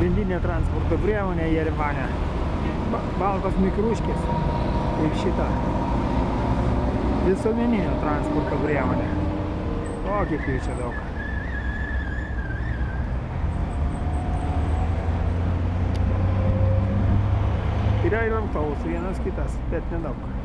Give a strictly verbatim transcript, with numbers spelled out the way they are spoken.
pagrindinė transporto priemonė Jerevane. Baltos mikruškės ir šita visuomeninio transporto priemonė. O, kiek jų čia daug. Yra ir autobusų vienas kitas, bet nedaug.